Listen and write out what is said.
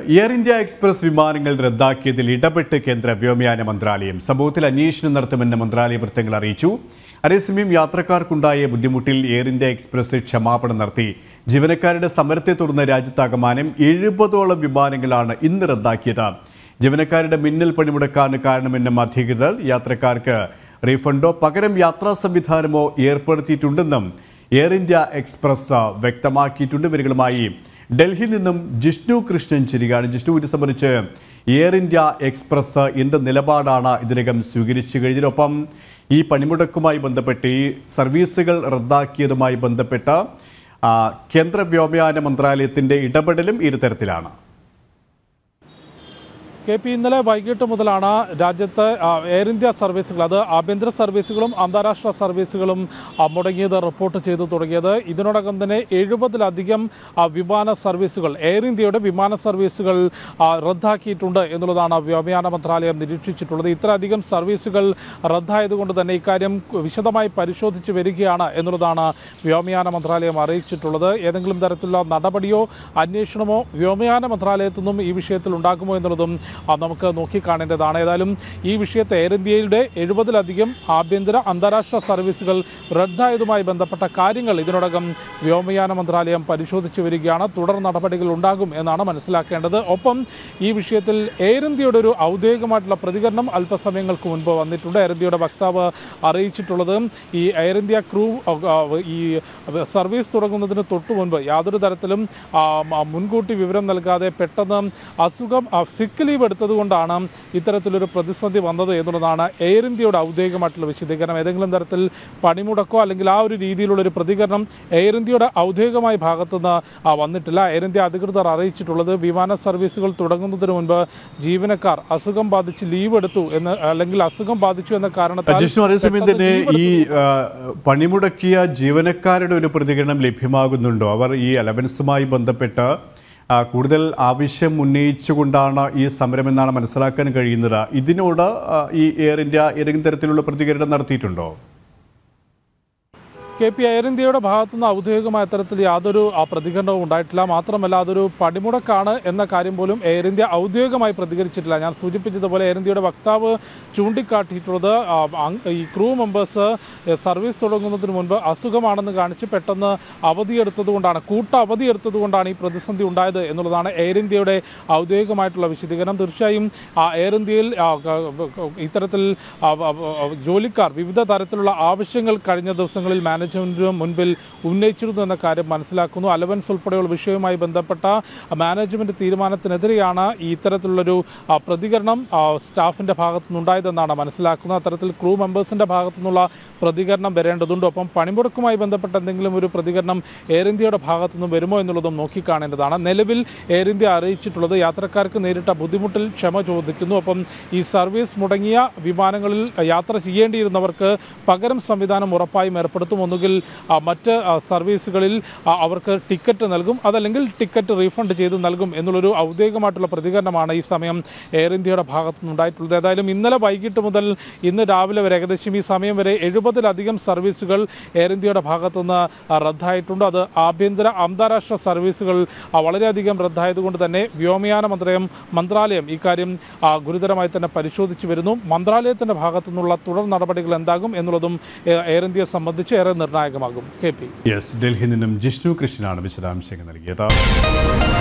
Air India express വിമാനങ്ങൾ റദ്ദാക്കിയതിൽ ഇടപെട്ട് കേന്ദ്ര വ്യോമയാന മന്ത്രാലയം സംഭവത്തിൽ അന്വേഷണം നടത്തുമെന്ന് മന്ത്രാലയ വൃത്തങ്ങൾ അറിയിച്ചു. അതേസമയം യാത്രക്കാർക്കുണ്ടായ ബുദ്ധിമുട്ടിൽ എയർ ഇന്ത്യ എക്സ്പ്രസ് ക്ഷമാപണം നടത്തി. ജീവനക്കാരുടെ സമരത്തെ തുടർന്ന് രാജ്യത്താകമാനം 70ഓളം വിമാനങ്ങളാണ് ഇന്ന് റദ്ദാക്കിയത്. ജീവനക്കാരുടെ മിന്നൽ പണിമുടക്കാണ് കാരണമെന്നും അധികൃതർ യാത്രക്കാർക്ക് റീഫണ്ടോ പകരം യാത്രാ സംവിധാനമോ ഏർപ്പെടുത്തിയിട്ടുണ്ടെന്നും എയർ ഇന്ത്യ എക്സ്പ്രസ് വ്യക്തമാക്കിയിട്ടുണ്ട്. ഇവരുമായി ഡൽഹിയിൽ നിന്നും ജിഷ്ണു കൃഷ്ണൻ ചിരികാണ്. ജിഷ്ണു, ഇത് സംബന്ധിച്ച് എയർ ഇന്ത്യ എക്സ്പ്രസ് എന്ത് നിലപാടാണ് ഇതിനകം സ്വീകരിച്ചു കഴിഞ്ഞതിനൊപ്പം ഈ പണിമുടക്കുമായി ബന്ധപ്പെട്ട് ഈ സർവീസുകൾ റദ്ദാക്കിയതുമായി ബന്ധപ്പെട്ട കേന്ദ്ര വ്യോമയാന മന്ത്രാലയത്തിൻ്റെ ഇടപെടലും ഇത്തരത്തിലാണ്. ഇന്നലെ വൈകിട്ട് മുതലാണ് രാജ്യത്ത് എയർ ഇന്ത്യ സർവീസുകൾ, അത് ആഭ്യന്തര സർവീസുകളും അന്താരാഷ്ട്ര സർവീസുകളും മുടങ്ങിയത് റിപ്പോർട്ട് ചെയ്തു തുടങ്ങിയത്. ഇതിനോടകം തന്നെ 70ലധികം വിമാന സർവീസുകൾ, എയർ ഇന്ത്യയുടെ വിമാന സർവീസുകൾ റദ്ദാക്കിയിട്ടുണ്ട് എന്നുള്ളതാണ് വ്യോമയാന മന്ത്രാലയം നിരീക്ഷിച്ചിട്ടുള്ളത്. ഇത്രയധികം സർവീസുകൾ റദ്ദായതുകൊണ്ട് തന്നെ ഇക്കാര്യം വിശദമായി പരിശോധിച്ച് വരികയാണ് എന്നുള്ളതാണ് വ്യോമയാന മന്ത്രാലയം അറിയിച്ചിട്ടുള്ളത്. ഏതെങ്കിലും തരത്തിലുള്ള നടപടിയോ അന്വേഷണമോ വ്യോമയാന മന്ത്രാലയത്തിൽ നിന്നും ഈ വിഷയത്തിൽ ഉണ്ടാകുമോ എന്നുള്ളതും നമുക്ക് നോക്കിക്കാണേണ്ടതാണ്. ഏതായാലും ഈ വിഷയത്തെ എയർ ഇന്ത്യയുടെ 70ലധികം ആഭ്യന്തര അന്താരാഷ്ട്ര സർവീസുകൾ റദ്ദായതുമായി ബന്ധപ്പെട്ട കാര്യങ്ങൾ ഇതിനോടകം വ്യോമയാന മന്ത്രാലയം പരിശോധിച്ചു വരികയാണ്. തുടർ നടപടികൾ ഉണ്ടാകും എന്നാണ് മനസ്സിലാക്കേണ്ടത്. ഒപ്പം ഈ വിഷയത്തിൽ എയർ ഇന്ത്യയുടെ ഒരു ഔദ്യോഗികമായിട്ടുള്ള പ്രതികരണം അല്പസമയങ്ങൾക്ക് മുൻപ് വന്നിട്ടുണ്ട്. എയർ ഇന്ത്യയുടെ വക്താവ് അറിയിച്ചിട്ടുള്ളത് ഈ എയർ ഇന്ത്യ ക്രൂ ഈ സർവീസ് തുടങ്ങുന്നതിന് തൊട്ടു മുൻപ് യാതൊരു തരത്തിലും മുൻകൂട്ടി വിവരം നൽകാതെ പെട്ടെന്ന് അസുഖം സിക്ക് ലീവ് എടുത്തതുകൊണ്ടാണ് ഇത്തരത്തിലൊരു പ്രതിസന്ധി വന്നത് എന്നുള്ളതാണ് എയർ ഇന്ത്യയുടെ ഔദ്യോഗികമായിട്ടുള്ള വിശദീകരണം. ഏതെങ്കിലും തരത്തിൽ പണിമുടക്കോ അല്ലെങ്കിൽ ആ ഒരു രീതിയിലുള്ളൊരു പ്രതികരണം എയർ ഇന്ത്യയുടെ ഔദ്യോഗികമായ ഭാഗത്തുനിന്ന് വന്നിട്ടില്ല. എയർ ഇന്ത്യ അധികൃതർ അറിയിച്ചിട്ടുള്ളത് വിമാന സർവീസുകൾ തുടങ്ങുന്നതിന് മുൻപ് ജീവനക്കാർ അസുഖം ബാധിച്ച് ലീവ് എടുത്തു എന്ന്, അല്ലെങ്കിൽ അസുഖം ബാധിച്ചു എന്ന കാരണത്താൽ തന്നെ ഈ പണിമുടക്കിയ ജീവനക്കാരുടെ ഒരു പ്രതികരണം ലഭ്യമാകുന്നുണ്ടോ? അവർ ഈ അലവൻസുമായി ബന്ധപ്പെട്ട് കൂടുതൽ ആവശ്യം ഉന്നയിച്ചുകൊണ്ടാണ് ഈ സമരമെന്നാണ് മനസ്സിലാക്കാൻ കഴിയുന്നത്. ഇതിനോട് ഈ എയർ ഇന്ത്യ ഏതെങ്കിലും തരത്തിലുള്ള പ്രതികരണം നടത്തിയിട്ടുണ്ടോ? എയർ ഇന്ത്യയുടെ ഭാഗത്തുനിന്ന് ഔദ്യോഗികമായ തരത്തിൽ യാതൊരു പ്രതികരണവും ഉണ്ടായിട്ടില്ല. മാത്രമല്ല അതൊരു പണിമുടക്കാണ് എന്ന കാര്യം പോലും എയർ ഇന്ത്യ ഔദ്യോഗികമായി പ്രതികരിച്ചിട്ടില്ല. ഞാൻ സൂചിപ്പിച്ചതുപോലെ എയർ ഇന്ത്യയുടെ വക്താവ് ചൂണ്ടിക്കാട്ടിയിട്ടുള്ളത് ഈ ക്രൂ മെമ്പേഴ്സ് സർവീസ് തുടങ്ങുന്നതിന് മുൻപ് അസുഖമാണെന്ന് കാണിച്ച് പെട്ടെന്ന് അവധിയെടുത്തതുകൊണ്ടാണ്, അവധിയെടുത്തതുകൊണ്ടാണ് ഈ പ്രതിസന്ധി ഉണ്ടായത് എന്നുള്ളതാണ് എയർ ഇന്ത്യയുടെ ഔദ്യോഗികമായിട്ടുള്ള വിശദീകരണം. തീർച്ചയായും എയർ ഇന്ത്യയിൽ ഇത്തരത്തിൽ ജോലിക്കാർ വിവിധ തരത്തിലുള്ള ആവശ്യങ്ങൾ കഴിഞ്ഞ ദിവസങ്ങളിൽ മാനേജ്മെന്റിന് മുൻപിൽ ഉന്നയിച്ചിരുന്നു എന്ന കാര്യം മനസ്സിലാക്കുന്നു. അലവൻസ് ഉൾപ്പെടെയുള്ള വിഷയവുമായി ബന്ധപ്പെട്ട മാനേജ്മെന്റ് തീരുമാനത്തിനെതിരെയാണ് ഇത്തരത്തിലുള്ളൊരു പ്രതികരണം സ്റ്റാഫിന്റെ ഭാഗത്തുനിന്നുണ്ടായതെന്നാണ് മനസ്സിലാക്കുന്നത്. അത്തരത്തിൽ ക്രൂ മെമ്പേഴ്സിന്റെ ഭാഗത്തുനിന്നുള്ള പ്രതികരണം വരേണ്ടതുണ്ട്. ഒപ്പം പണിമുടക്കുമായി ബന്ധപ്പെട്ട എന്തെങ്കിലും ഒരു പ്രതികരണം എയർ ഇന്ത്യയുടെ ഭാഗത്തുനിന്ന് വരുമോ എന്നുള്ളതും നോക്കിക്കാണേണ്ടതാണ്. നിലവിൽ എയർ ഇന്ത്യ അറിയിച്ചിട്ടുള്ളത് യാത്രക്കാർക്ക് നേരിട്ട ബുദ്ധിമുട്ടിൽ ക്ഷമ ചോദിക്കുന്നു. ഒപ്പം ഈ സർവീസ് മുടങ്ങിയ വിമാനങ്ങളിൽ യാത്ര ചെയ്യേണ്ടിയിരുന്നവർക്ക് പകരം സംവിധാനം ഉറപ്പായും ഏർപ്പെടുത്തും. ഒന്നുകിൽ മറ്റ് സർവീസുകളിൽ അവർക്ക് ടിക്കറ്റ് നൽകും, അതല്ലെങ്കിൽ ടിക്കറ്റ് റീഫണ്ട് ചെയ്ത് നൽകും എന്നുള്ളൊരു ഔദ്യോഗികമായിട്ടുള്ള പ്രതികരണമാണ് ഈ സമയം എയർ ഇന്ത്യയുടെ ഭാഗത്തുനിന്നുണ്ടായിട്ടുള്ളത്. ഏതായാലും ഇന്നലെ വൈകിട്ട് മുതൽ ഇന്ന് രാവിലെ വരെ ഏകദേശം ഈ സമയം വരെ 70ലധികം സർവീസുകൾ എയർ ഇന്ത്യയുടെ ഭാഗത്തുനിന്ന് റദ്ദായിട്ടുണ്ട്. അത് ആഭ്യന്തര അന്താരാഷ്ട്ര സർവീസുകൾ വളരെയധികം റദ്ദായതുകൊണ്ട് തന്നെ വ്യോമയാന മന്ത്രാലയം ഇക്കാര്യം ഗുരുതരമായി തന്നെ പരിശോധിച്ചു വരുന്നു. മന്ത്രാലയത്തിൻ്റെ ഭാഗത്തുനിന്നുള്ള തുടർ നടപടികൾ എന്താകും എന്നുള്ളതും എയർ ഇന്ത്യയെ സംബന്ധിച്ച് ഏറെ നിർണായകമാകും. ഡൽഹിയിൽ നിന്നും ജിഷ്ണു കൃഷ്ണനാണ് വിശദാംശങ്ങൾ നൽകിയത്.